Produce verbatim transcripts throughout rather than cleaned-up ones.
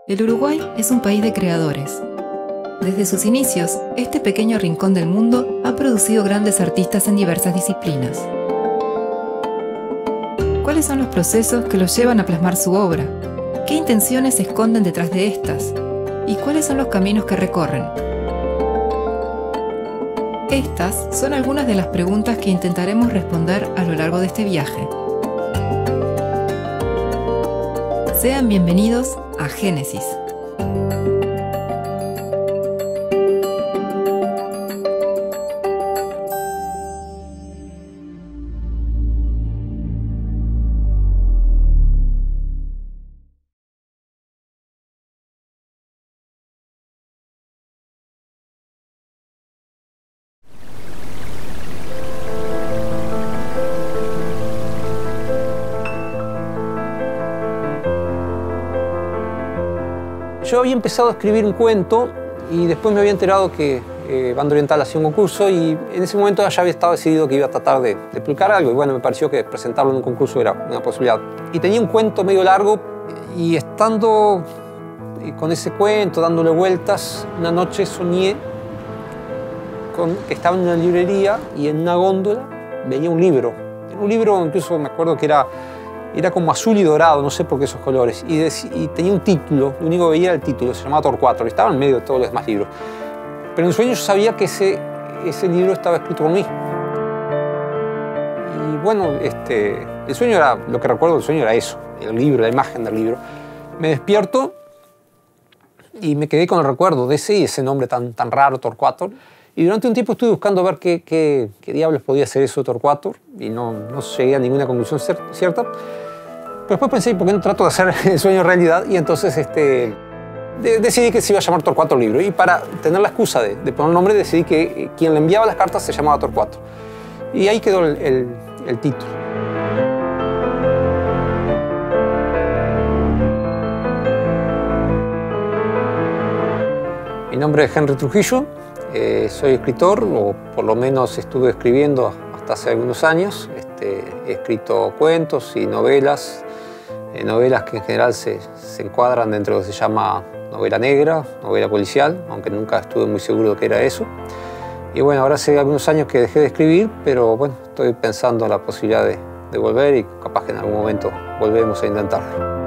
El Uruguay es un país de creadores. Desde sus inicios, este pequeño rincón del mundo ha producido grandes artistas en diversas disciplinas. ¿Cuáles son los procesos que los llevan a plasmar su obra? ¿Qué intenciones se esconden detrás de estas? ¿Y cuáles son los caminos que recorren? Estas son algunas de las preguntas que intentaremos responder a lo largo de este viaje. Sean bienvenidos a Génesis. Yo había empezado a escribir un cuento y después me había enterado que eh, Banda Oriental hacía un concurso y en ese momento ya había estado decidido que iba a tratar de, de publicar algo y bueno, me pareció que presentarlo en un concurso era una posibilidad. Y tenía un cuento medio largo y estando con ese cuento, dándole vueltas, una noche soñé con, que estaba en una librería y en una góndola veía un libro. Un libro incluso me acuerdo que era Era como azul y dorado, no sé por qué esos colores. Y, y tenía un título, lo único que veía era el título, se llamaba Torcuato, y estaba en medio de todos los demás libros. Pero en el sueño yo sabía que ese, ese libro estaba escrito por mí. Y bueno, este, el sueño era, lo que recuerdo del sueño era eso, el libro, la imagen del libro. Me despierto y me quedé con el recuerdo de ese y ese nombre tan, tan raro, Torcuato. Y durante un tiempo estuve buscando ver qué, qué, qué diablos podía ser eso de Torcuato y no, no llegué a ninguna conclusión cierta. Pero después pensé, ¿por qué no trato de hacer el sueño realidad? Y entonces este, de, decidí que se iba a llamar Torcuato el libro. Y para tener la excusa de, de poner el nombre, decidí que quien le enviaba las cartas se llamaba Torcuato. Y ahí quedó el, el, el título. Mi nombre es Henry Trujillo. Eh, soy escritor, o por lo menos estuve escribiendo hasta hace algunos años. Este, he escrito cuentos y novelas, eh, novelas que en general se, se encuadran dentro de lo que se llama novela negra, novela policial, aunque nunca estuve muy seguro de qué era eso. Y bueno, ahora hace algunos años que dejé de escribir, pero bueno, estoy pensando en la posibilidad de, de volver y capaz que en algún momento volvemos a intentarlo.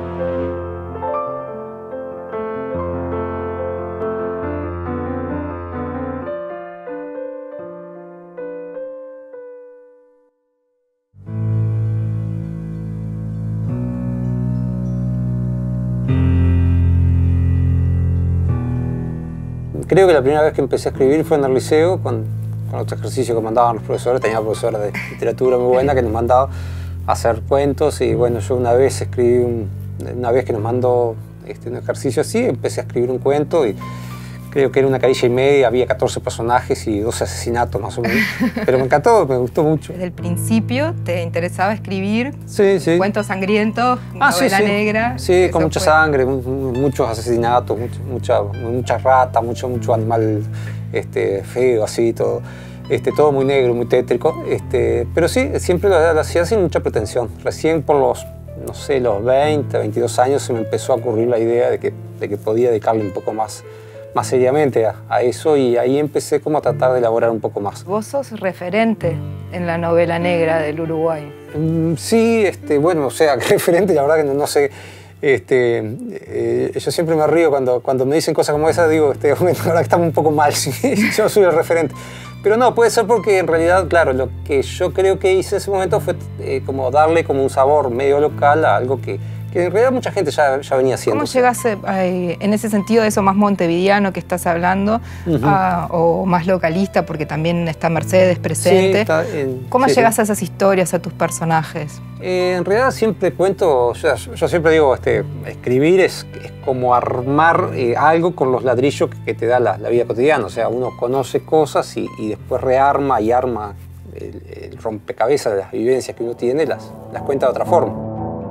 Creo que la primera vez que empecé a escribir fue en el liceo, con, con otro ejercicio que mandaban los profesores. Tenía una profesora de literatura muy buena que nos mandaba a hacer cuentos y bueno, yo una vez escribí, un, una vez que nos mandó este, un ejercicio así, empecé a escribir un cuento y creo que era una carilla y media, había catorce personajes y doce asesinatos más o menos. Pero me encantó, me gustó mucho. Desde el principio te interesaba escribir sí, sí. cuentos sangrientos, ah, novela sí, sí. negra. Sí, con mucha fue... sangre, muchos asesinatos, mucha, mucha rata, mucho, mucho animal este, feo, así, todo. Este, todo muy negro, muy tétrico. Este, pero sí, siempre lo, lo hacía sin mucha pretensión. Recién por los, no sé, los veinte, veintidós años se me empezó a ocurrir la idea de que, de que podía dedicarle un poco más más seriamente a, a eso y ahí empecé como a tratar de elaborar un poco más. Vos sos referente en la novela negra del Uruguay. Mm, sí, este, bueno, o sea, referente, la verdad que no, no sé. Este, eh, yo siempre me río cuando, cuando me dicen cosas como esas, digo, este, bueno, la verdad que estamos un poco mal, ¿sí? Yo soy el referente. Pero no, puede ser porque en realidad, claro, lo que yo creo que hice en ese momento fue eh, como darle como un sabor medio local a algo que que en realidad mucha gente ya, ya venía haciendo. ¿Cómo llegaste eh, en ese sentido de eso más montevideano que estás hablando, uh-huh. a, o más localista, porque también está Mercedes presente? Sí, está en, ¿Cómo sí, llegas sí. a esas historias, a tus personajes? Eh, en realidad siempre cuento, yo, yo siempre digo, este, escribir es, es como armar eh, algo con los ladrillos que, que te da la, la vida cotidiana. O sea, uno conoce cosas y, y después rearma y arma el, el rompecabezas de las vivencias que uno tiene, las, las cuenta de otra forma.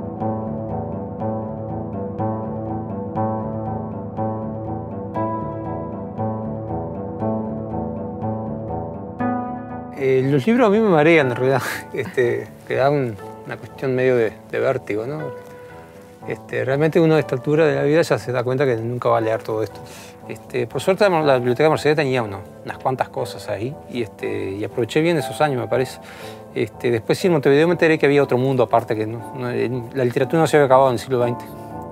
Eh, los libros a mí me marean, en realidad. Este, que da un, una cuestión medio de, de vértigo, ¿no? Este, realmente uno a esta altura de la vida ya se da cuenta que nunca va a leer todo esto. Este, por suerte la biblioteca de Mercedes tenía uno, unas cuantas cosas ahí y, este, y aproveché bien esos años, me parece. Este, después sí, en Montevideo me enteré que había otro mundo aparte, que no, no, la literatura no se había acabado en el siglo veinte.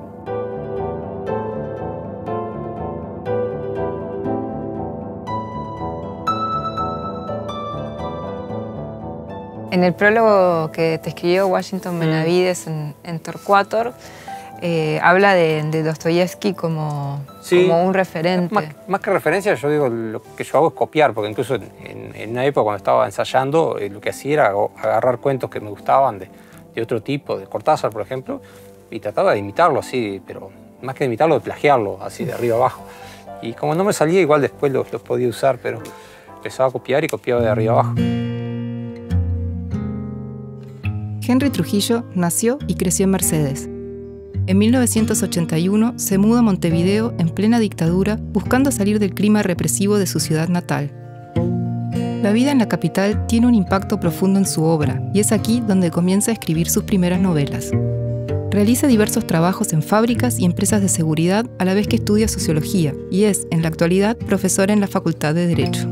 En el prólogo que te escribió Washington Benavides en, en Torquator, eh, habla de, de Dostoyevsky como, sí, como un referente. Más, más que referencia, yo digo, lo que yo hago es copiar, porque incluso en, en una época cuando estaba ensayando, eh, lo que hacía era agarrar cuentos que me gustaban de, de otro tipo, de Cortázar, por ejemplo, y trataba de imitarlo así, pero más que de imitarlo, de plagiarlo, así de arriba abajo. Y como no me salía, igual después los, los podía usar, pero empezaba a copiar y copiaba de arriba abajo. Henry Trujillo nació y creció en Mercedes. En mil novecientos ochenta y uno se muda a Montevideo en plena dictadura, buscando salir del clima represivo de su ciudad natal. La vida en la capital tiene un impacto profundo en su obra, y es aquí donde comienza a escribir sus primeras novelas. Realiza diversos trabajos en fábricas y empresas de seguridad a la vez que estudia sociología, y es, en la actualidad, profesor en la Facultad de Derecho.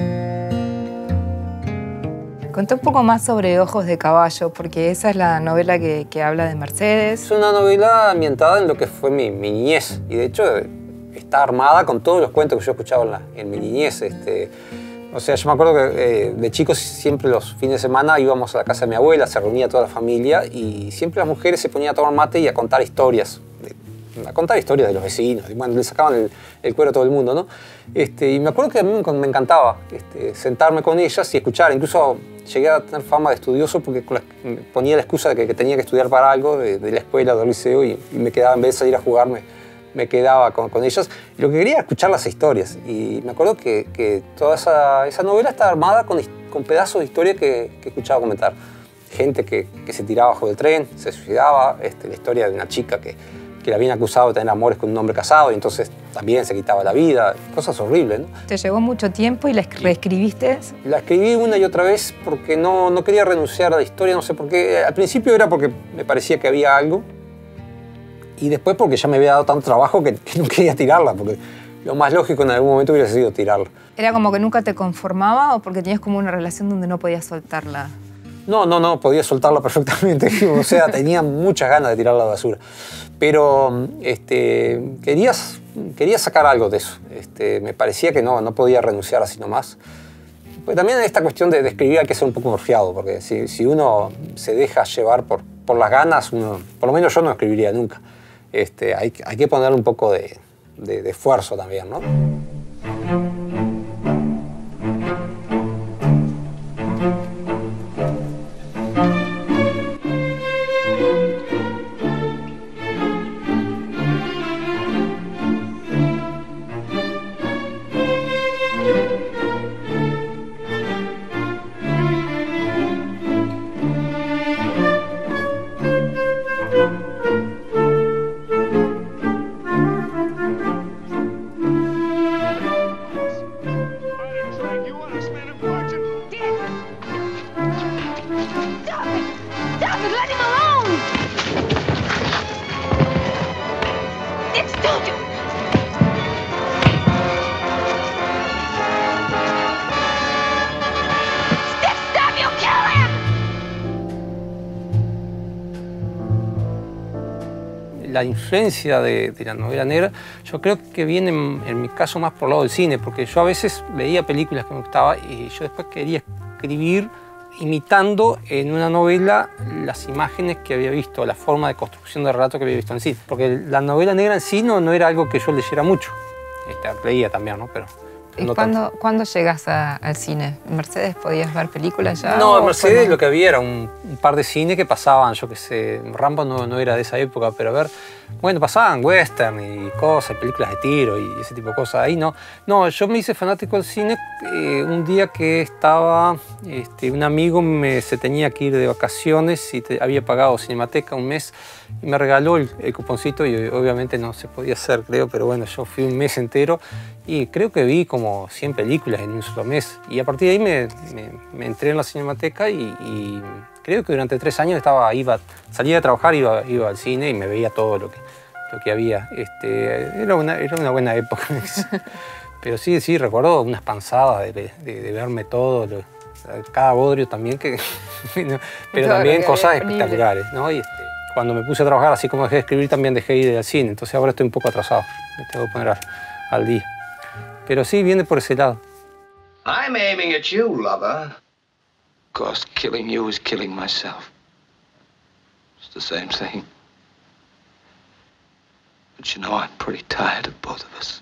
Contá un poco más sobre Ojos de caballo, porque esa es la novela que, que habla de Mercedes. Es una novela ambientada en lo que fue mi, mi niñez, y de hecho está armada con todos los cuentos que yo escuchaba en, la, en mi niñez. Este, o sea, yo me acuerdo que eh, de chicos siempre los fines de semana íbamos a la casa de mi abuela, se reunía toda la familia y siempre las mujeres se ponían a tomar mate y a contar historias. A contar historias de los vecinos, y bueno, le sacaban el, el cuero a todo el mundo, ¿no? Este, y me acuerdo que a mí me encantaba este, sentarme con ellas y escuchar. Incluso llegué a tener fama de estudioso porque ponía la excusa de que, que tenía que estudiar para algo de, de la escuela, del liceo, y, y me quedaba, en vez de salir a jugar, me, me quedaba con, con ellas. Y lo que quería era escuchar las historias. Y me acuerdo que, que toda esa, esa novela está armada con, con pedazos de historia que, que escuchaba comentar. Gente que, que se tiraba bajo del tren, se suicidaba, este, la historia de una chica que que la habían acusado de tener amores con un hombre casado y entonces también se quitaba la vida, cosas horribles, ¿no? ¿Te llevó mucho tiempo y la reescribiste? La escribí una y otra vez porque no, no quería renunciar a la historia, no sé por qué. Al principio era porque me parecía que había algo y después porque ya me había dado tanto trabajo que, que no quería tirarla, porque lo más lógico en algún momento hubiera sido tirarla. ¿Era como que nunca te conformaba o porque tenías como una relación donde no podías soltarla? No, no, no, podía soltarla perfectamente. O sea, tenía muchas ganas de tirarla a la basura. Pero este, quería, quería sacar algo de eso. Este, me parecía que no, no podía renunciar así nomás. Pues también esta cuestión de, de escribir hay que ser un poco confiado, porque si, si uno se deja llevar por, por las ganas, uno, por lo menos yo no escribiría nunca. Este, hay, hay que ponerle un poco de, de, de esfuerzo también, ¿no? La influencia de, de la novela negra, yo creo que viene en, en mi caso más por el lado del cine, porque yo a veces veía películas que me gustaban y yo después quería escribir imitando en una novela las imágenes que había visto, la forma de construcción de relato que había visto en cine. Porque la novela negra en sí no, no era algo que yo leyera mucho. Este, leía también, ¿no? Pero ¿Y no cuándo, cuándo llegas a, al cine? ¿En Mercedes podías ver películas ya? No, en Mercedes lo que había era un, un par de cines que pasaban, yo qué sé, Rambo no, no era de esa época, pero a ver, bueno, pasaban western y cosas, películas de tiro y ese tipo de cosas. Ahí no. No, yo me hice fanático del cine eh, un día que estaba, este, un amigo me, se tenía que ir de vacaciones y te, había pagado Cinemateca un mes y me regaló el, el cuponcito y obviamente no se podía hacer, creo, pero bueno, yo fui un mes entero Y creo que vi como cien películas en un solo mes. Y a partir de ahí me, me, me entré en la Cinemateca y, y creo que durante tres años estaba, iba, salía de trabajar, iba, iba al cine y me veía todo lo que, lo que había. Este, era, una, era una buena época. Pero sí, sí, recuerdo unas panzadas de, de, de verme todo, lo, cada bodrio también, que, pero también cosas espectaculares, ¿no? Y este, cuando me puse a trabajar, así como dejé de escribir, también dejé de ir al cine. Entonces ahora estoy un poco atrasado, me tengo que poner al, al día. Pero sí, viene por ese lado. I'm aiming at you, lover. Of course, killing you is killing myself. It's the same thing. But you know, I'm pretty tired of both of us.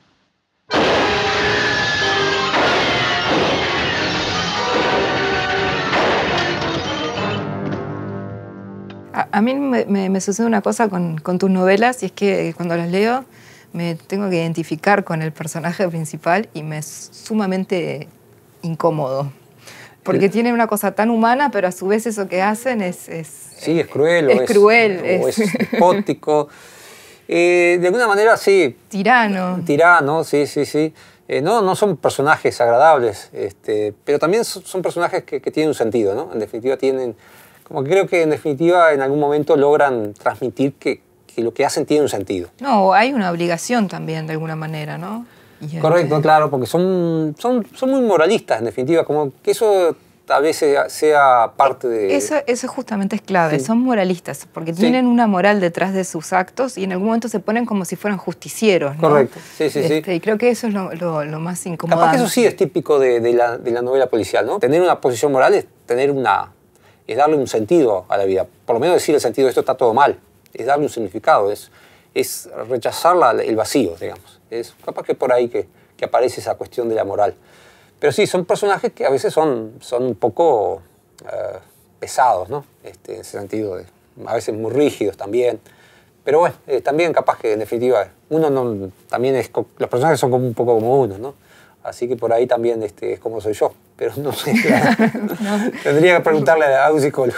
A, a mí me, me, me sucede una cosa con, con tus novelas, y es que cuando las leo me tengo que identificar con el personaje principal y me es sumamente incómodo. Porque tienen una cosa tan humana, pero a su vez eso que hacen es... es sí, es cruel. Es, o es cruel. O es, es despótico. eh, de alguna manera, sí. Tirano. Tirano, sí, sí, sí. Eh, no, no son personajes agradables, este, pero también son, son personajes que, que tienen un sentido, ¿no? En definitiva tienen... Como que creo que en definitiva en algún momento logran transmitir que, que lo que hacen tiene un sentido. No, hay una obligación también de alguna manera, ¿no? Y Correcto, este... claro, porque son, son, son muy moralistas en definitiva, como que eso a veces sea parte de... Eso, eso justamente es clave, sí. Son moralistas, porque sí. tienen una moral detrás de sus actos y en algún momento se ponen como si fueran justicieros, ¿no? Correcto, sí, sí, este, sí. Y creo que eso es lo, lo, lo más incomodante. Capaz que eso sí es típico de, de, la, de la novela policial, ¿no? Tener una posición moral es tener una... es darle un sentido a la vida. Por lo menos decir el sentido de esto está todo mal. Es darle un significado, es, es rechazar la, el vacío, digamos. Es capaz que por ahí que, que aparece esa cuestión de la moral. Pero sí, son personajes que a veces son, son un poco uh, pesados, ¿no? Este, en ese sentido, de, a veces muy rígidos también. Pero bueno, eh, también capaz que en definitiva uno no, también es, los personajes son como un poco como uno, ¿no? Así que por ahí también este, es como soy yo. Pero no sé, claro. no. Tendría que preguntarle a un psicólogo.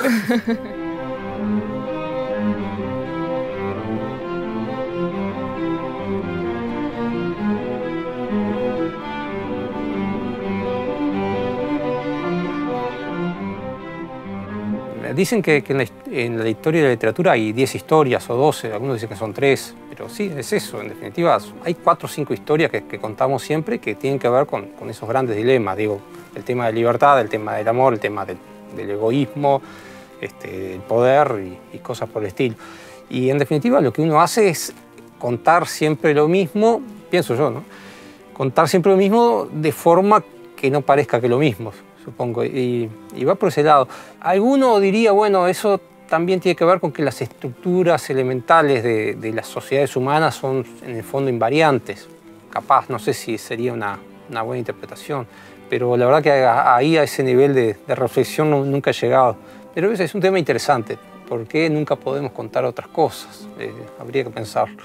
Dicen que, que en, la, en la historia de la literatura hay diez historias o doce, algunos dicen que son tres, pero sí, es eso, en definitiva hay cuatro o cinco historias que, que contamos siempre que tienen que ver con, con esos grandes dilemas, digo, el tema de libertad, el tema del amor, el tema del, del egoísmo, este, el poder y, y cosas por el estilo. Y en definitiva lo que uno hace es contar siempre lo mismo, pienso yo, ¿no? Contar siempre lo mismo de forma que no parezca que lo mismo, supongo, y, y va por ese lado. Alguno diría, bueno, eso también tiene que ver con que las estructuras elementales de, de las sociedades humanas son en el fondo invariantes. Capaz, no sé si sería una, una buena interpretación, pero la verdad que ahí a ese nivel de, de reflexión no, nunca he llegado. Pero ese es un tema interesante, ¿por qué nunca podemos contar otras cosas? Eh, habría que pensarlo.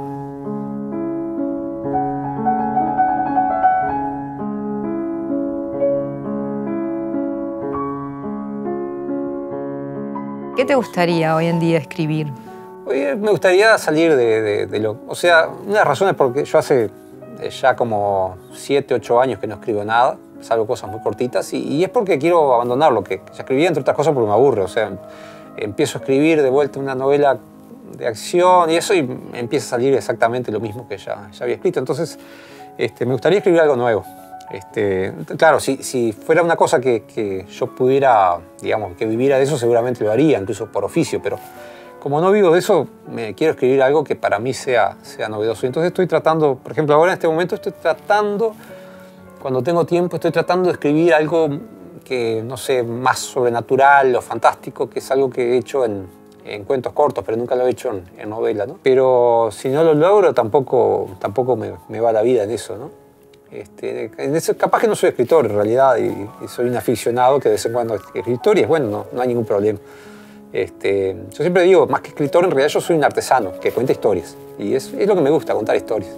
¿Qué te gustaría hoy en día escribir? Hoy me gustaría salir de, de, de lo... O sea, una de las razones porque yo hace ya como siete, ocho años que no escribo nada, salvo cosas muy cortitas, y, y es porque quiero abandonar lo que ya escribía, entre otras cosas porque me aburre. O sea, empiezo a escribir de vuelta una novela de acción y eso, y empieza a salir exactamente lo mismo que ya, ya había escrito. Entonces, este, me gustaría escribir algo nuevo. Este, claro, si, si fuera una cosa que, que yo pudiera, digamos, que viviera de eso, seguramente lo haría, incluso por oficio, pero como no vivo de eso, me quiero escribir algo que para mí sea, sea novedoso. Entonces estoy tratando, por ejemplo, ahora en este momento estoy tratando, cuando tengo tiempo, estoy tratando de escribir algo que, no sé, más sobrenatural o fantástico, que es algo que he hecho en, en cuentos cortos, pero nunca lo he hecho en, en novela, ¿no? Pero si no lo logro, tampoco, tampoco me, me va la vida en eso, ¿no? Este, en eso, capaz que no soy escritor en realidad y, y soy un aficionado que de vez en cuando escribe historias, bueno, no, no hay ningún problema. Este, yo siempre digo, más que escritor, en realidad yo soy un artesano que cuenta historias y es, es lo que me gusta, contar historias.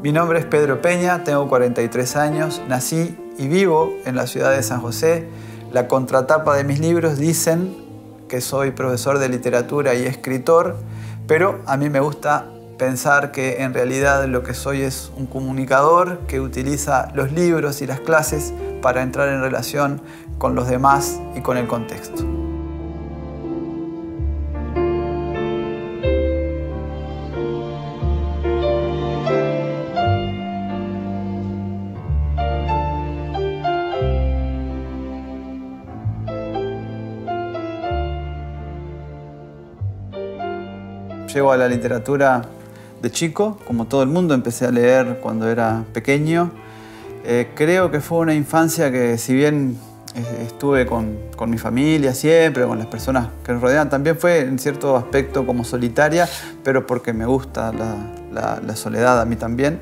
Mi nombre es Pedro Peña, tengo cuarenta y tres años, nací y vivo en la ciudad de San José. La contratapa de mis libros dicen que soy profesor de literatura y escritor, pero a mí me gusta pensar que en realidad lo que soy es un comunicador que utiliza los libros y las clases para entrar en relación con los demás y con el contexto. Llego a la literatura de chico, como todo el mundo, empecé a leer cuando era pequeño. Eh, creo que fue una infancia que, si bien estuve con, con mi familia siempre, con las personas que nos rodean, también fue en cierto aspecto como solitaria, pero porque me gusta la, la, la soledad a mí también.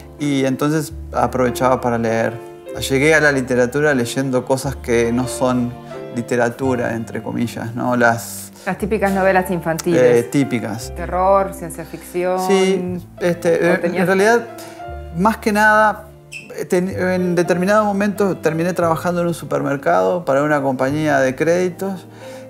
Y entonces aprovechaba para leer. Llegué a la literatura leyendo cosas que no son literatura, entre comillas, ¿no? Las Las típicas novelas infantiles. Eh, típicas. Terror, ciencia ficción. Sí, este, en, en realidad, más que nada, ten, en determinado momento terminé trabajando en un supermercado para una compañía de créditos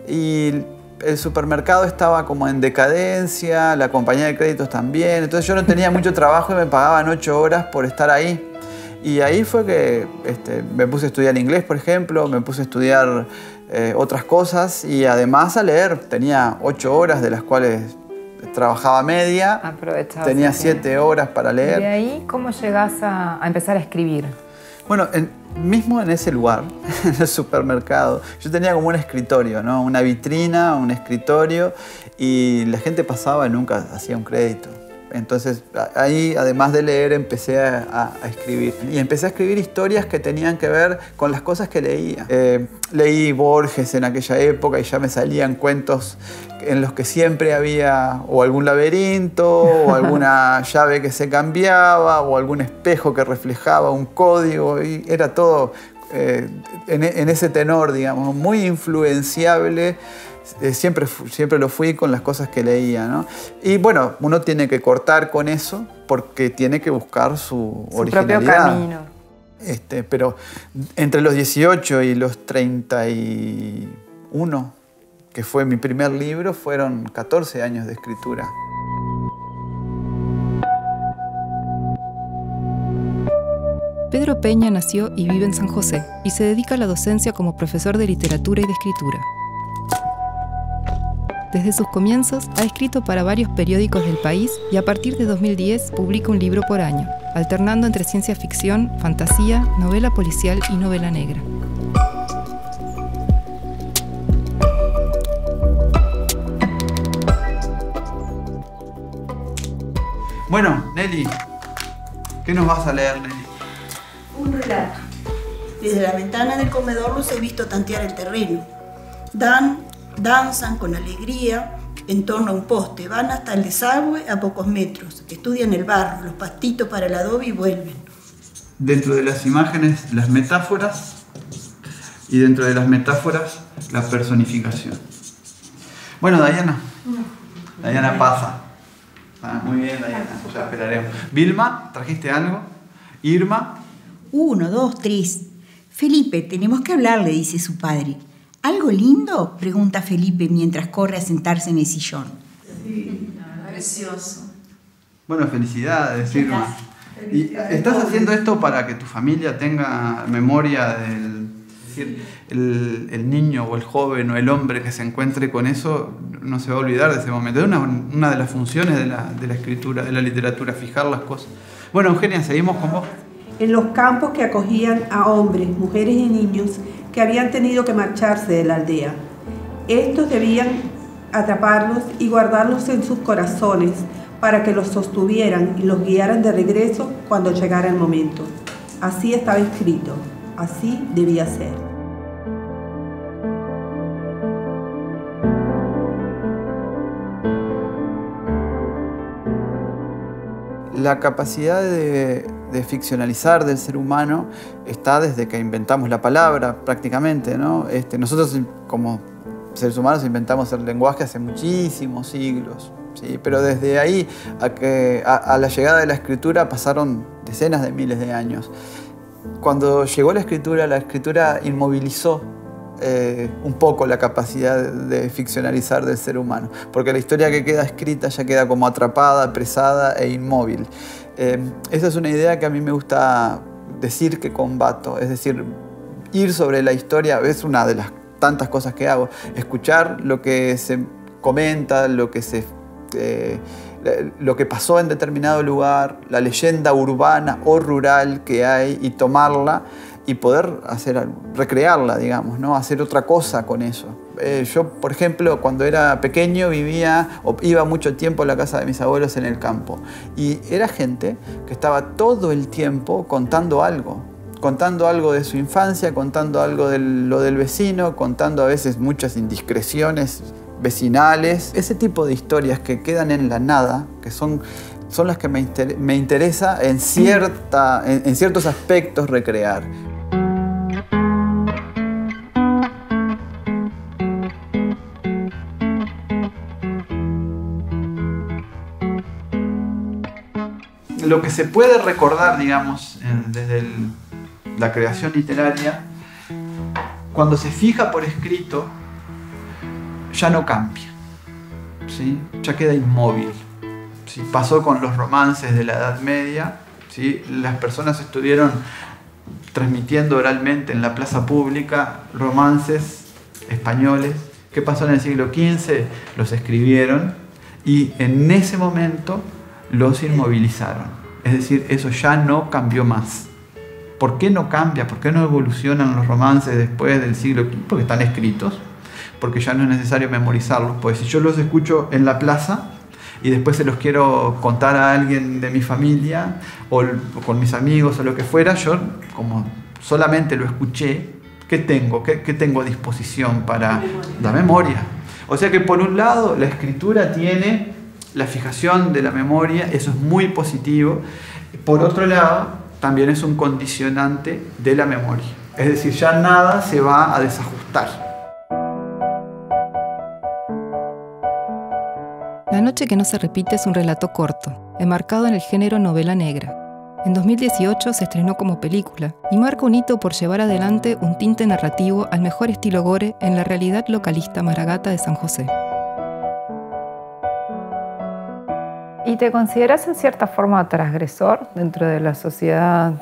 y el supermercado estaba como en decadencia, la compañía de créditos también, entonces yo no tenía mucho trabajo y me pagaban ocho horas por estar ahí. Y ahí fue que este, me puse a estudiar inglés, por ejemplo, me puse a estudiar eh, otras cosas y además a leer. Tenía ocho horas, de las cuales trabajaba media. Aprovechaba. Tenía siete horas para leer. ¿Y de ahí cómo llegás a, a empezar a escribir? Bueno, en, mismo en ese lugar, en el supermercado, yo tenía como un escritorio, ¿no? Una vitrina, un escritorio, y la gente pasaba y nunca hacía un crédito. Entonces ahí, además de leer, empecé a, a escribir. Y empecé a escribir historias que tenían que ver con las cosas que leía. Eh, leí Borges en aquella época y ya me salían cuentos en los que siempre había o algún laberinto, o alguna llave que se cambiaba, o algún espejo que reflejaba un código. Y era todo eh, en, en ese tenor, digamos, muy influenciable. Eh, siempre, siempre lo fui con las cosas que leía, ¿no? Y bueno, uno tiene que cortar con eso porque tiene que buscar su, su originalidad. Su propio camino. Este, pero entre los dieciocho y los treinta y uno, que fue mi primer libro, fueron catorce años de escritura. Pedro Peña nació y vive en San José y se dedica a la docencia como profesor de literatura y de escritura. Desde sus comienzos ha escrito para varios periódicos del país y a partir de dos mil diez publica un libro por año, alternando entre ciencia ficción, fantasía, novela policial y novela negra. Bueno, Nelly, ¿qué nos vas a leer, Nelly? Un relato. Desde la ventana del comedor los he visto tantear el terreno. Dan Danzan con alegría en torno a un poste, van hasta el desagüe a pocos metros, estudian el barro, los pastitos para el adobe y vuelven. Dentro de las imágenes, las metáforas, y dentro de las metáforas, la personificación. Bueno, Dayana. Dayana pasa. Ah, muy bien, Dayana, ya esperaremos. Vilma, ¿trajiste algo? Irma. Uno, dos, tres. Felipe, tenemos que hablar, le dice su padre. ¿Algo lindo?, pregunta Felipe mientras corre a sentarse en el sillón. Sí, precioso. Bueno, felicidades, Irma. ¿Y estás haciendo esto para que tu familia tenga memoria del... Es decir, el, el niño o el joven o el hombre que se encuentre con eso no se va a olvidar de ese momento? Es una, una de las funciones de la, de la escritura, de la literatura, fijar las cosas. Bueno, Eugenia, seguimos con vos. En los campos que acogían a hombres, mujeres y niños que habían tenido que marcharse de la aldea. Estos debían atraparlos y guardarlos en sus corazones para que los sostuvieran y los guiaran de regreso cuando llegara el momento. Así estaba escrito, así debía ser. La capacidad de, de ficcionalizar del ser humano está desde que inventamos la palabra, prácticamente, ¿no? Este, nosotros, como seres humanos, inventamos el lenguaje hace muchísimos siglos, ¿sí? Pero desde ahí a, que, a, a la llegada de la escritura pasaron decenas de miles de años. Cuando llegó la escritura, la escritura inmovilizó eh, un poco la capacidad de ficcionalizar del ser humano, porque la historia que queda escrita ya queda como atrapada, apresada e inmóvil. Eh, esa es una idea que a mí me gusta decir que combato, es decir, ir sobre la historia es una de las tantas cosas que hago, escuchar lo que se comenta, lo que se... Eh, lo que pasó en determinado lugar, la leyenda urbana o rural que hay y tomarla y poder hacer, recrearla, digamos, ¿no? Hacer otra cosa con eso. Eh, yo, por ejemplo, cuando era pequeño vivía o iba mucho tiempo a la casa de mis abuelos en el campo y era gente que estaba todo el tiempo contando algo, contando algo de su infancia, contando algo de lo del vecino, contando a veces muchas indiscreciones vecinales, ese tipo de historias que quedan en la nada, que son, son las que me, inter me interesa en, cierta, en, en ciertos aspectos recrear. Lo que se puede recordar, digamos, en, desde el, la creación literaria, cuando se fija por escrito, ya no cambia, ¿sí? Ya queda inmóvil, ¿sí? Pasó con los romances de la Edad Media, ¿sí? Las personas estuvieron transmitiendo oralmente en la plaza pública romances españoles. ¿Qué pasó en el siglo quince? Los escribieron y en ese momento los inmovilizaron. Es decir, eso ya no cambió más. ¿Por qué no cambia? ¿Por qué no evolucionan los romances después del siglo quince? Porque están escritos. Porque ya no es necesario memorizarlos. Pues si yo los escucho en la plaza y después se los quiero contar a alguien de mi familia o, o con mis amigos o lo que fuera, yo como solamente lo escuché, ¿qué tengo? ¿Qué, qué tengo a disposición para la memoria? O sea que por un lado la escritura tiene la fijación de la memoria, eso es muy positivo. Por otro lado, también es un condicionante de la memoria. Es decir, ya nada se va a desajustar. La noche que no se repite es un relato corto, enmarcado en el género novela negra. En dos mil dieciocho se estrenó como película y marca un hito por llevar adelante un tinte narrativo al mejor estilo gore en la realidad localista maragata de San José. ¿Y te consideras en cierta forma transgresor dentro de la sociedad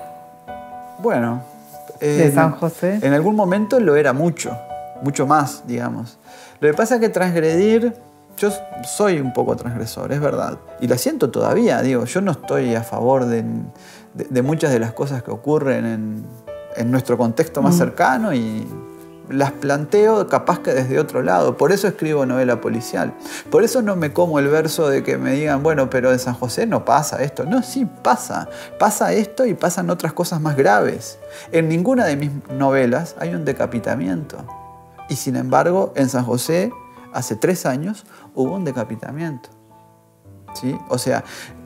bueno, de eh, San José? En algún momento lo era mucho, mucho más, digamos. Lo que pasa es que transgredir... Yo soy un poco transgresor, es verdad. Y la siento todavía, digo, yo no estoy a favor de, de, de muchas de las cosas que ocurren en, en nuestro contexto más mm. cercano y las planteo capaz que desde otro lado. Por eso escribo novela policial. Por eso no me como el verso de que me digan, bueno, pero en San José no pasa esto. No, sí pasa. Pasa esto y pasan otras cosas más graves. En ninguna de mis novelas hay un decapitamiento. Y sin embargo, en San José, hace tres años, hubo un decapitamiento. ¿Sí? O sea,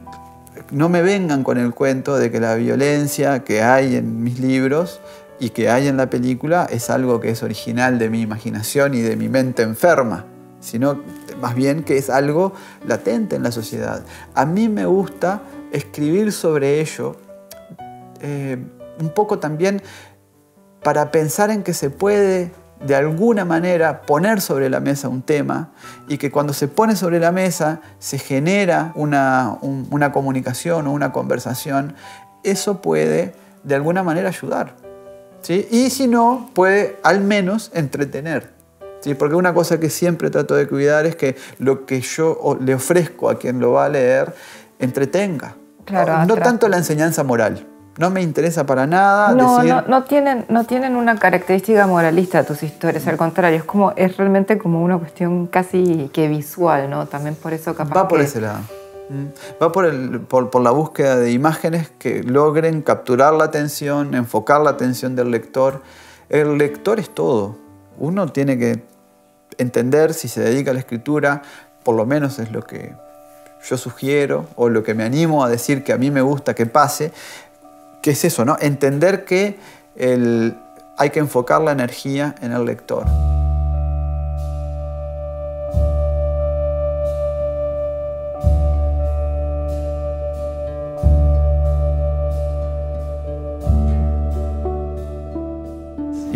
no me vengan con el cuento de que la violencia que hay en mis libros y que hay en la película es algo que es original de mi imaginación y de mi mente enferma, sino más bien que es algo latente en la sociedad. A mí me gusta escribir sobre ello eh, un poco también para pensar en que se puede de alguna manera poner sobre la mesa un tema y que cuando se pone sobre la mesa se genera una, un, una comunicación o una conversación, eso puede de alguna manera ayudar, ¿sí? Y si no, puede al menos entretener, ¿sí? Porque una cosa que siempre trato de cuidar es que lo que yo le ofrezco a quien lo va a leer entretenga, claro, no tanto la enseñanza moral. No me interesa para nada no, decir... No, no tienen, no tienen una característica moralista tus historias, al contrario, es, como, es realmente como una cuestión casi que visual, ¿no? También por eso capaz Va por que... ese lado. Va por, el, por, por la búsqueda de imágenes que logren capturar la atención, enfocar la atención del lector. El lector es todo. Uno tiene que entender, si se dedica a la escritura, por lo menos es lo que yo sugiero o lo que me animo a decir que a mí me gusta que pase, que es eso, ¿no? Entender que el, hay que enfocar la energía en el lector.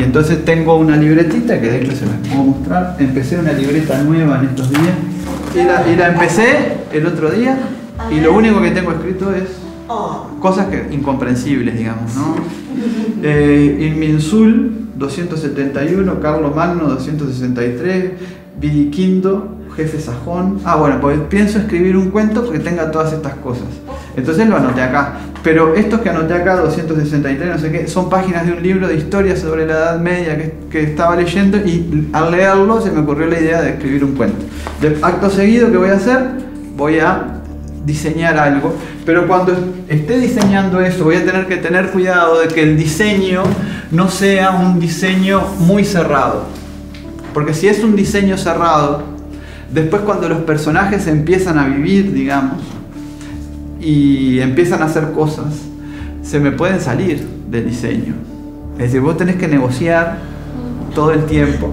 entonces tengo una libretita, que de hecho se las puedo mostrar. Empecé una libreta nueva en estos días. Y la, y la empecé el otro día, y lo único que tengo escrito es cosas que, incomprensibles, digamos, ¿no? Eh, Irminsul, doscientos setenta y uno, Carlo Magno, doscientos sesenta y tres, Vidiquindo, jefe sajón. Ah, bueno, pues pienso escribir un cuento que tenga todas estas cosas. Entonces lo anoté acá. Pero estos que anoté acá, doscientos sesenta y tres, no sé qué, son páginas de un libro de historia sobre la Edad Media que, que estaba leyendo, y al leerlo se me ocurrió la idea de escribir un cuento. De acto seguido, ¿qué voy a hacer? Voy a diseñar algo, pero cuando esté diseñando eso voy a tener que tener cuidado de que el diseño no sea un diseño muy cerrado, porque si es un diseño cerrado, después cuando los personajes empiezan a vivir, digamos, y empiezan a hacer cosas, se me pueden salir del diseño. Es decir, vos tenés que negociar todo el tiempo.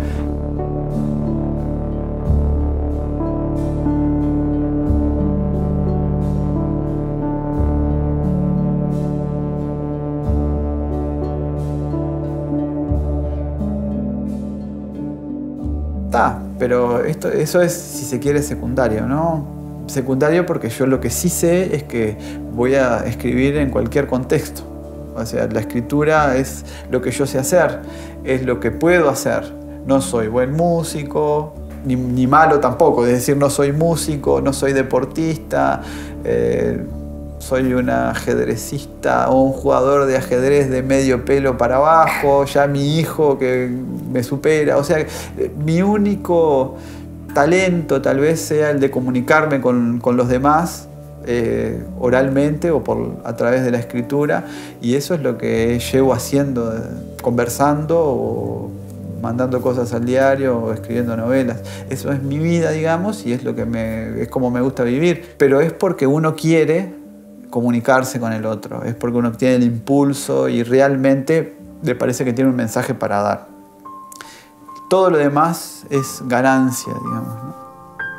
Pero esto, eso es, si se quiere, secundario, ¿no? Secundario porque yo lo que sí sé es que voy a escribir en cualquier contexto. O sea, la escritura es lo que yo sé hacer, es lo que puedo hacer. No soy buen músico, ni, ni malo tampoco. Es decir, no soy músico, no soy deportista, eh, soy un ajedrecista o un jugador de ajedrez de medio pelo para abajo, ya mi hijo que me supera. O sea, mi único talento tal vez sea el de comunicarme con, con los demás eh, oralmente o por, a través de la escritura, y eso es lo que llevo haciendo, conversando o mandando cosas al diario o escribiendo novelas. Eso es mi vida, digamos, y es, lo que me, es como me gusta vivir. Pero es porque uno quiere comunicarse con el otro, es porque uno tiene el impulso y realmente le parece que tiene un mensaje para dar. Todo lo demás es ganancia, digamos, ¿no?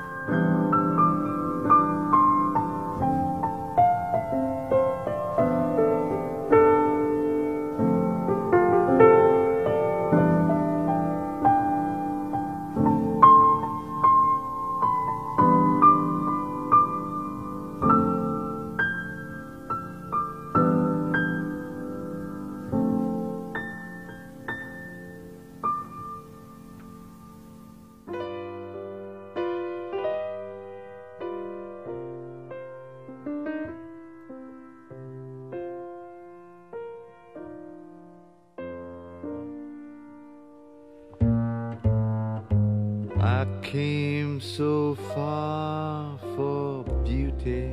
I came so far for beauty,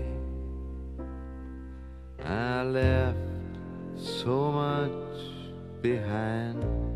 I left so much behind.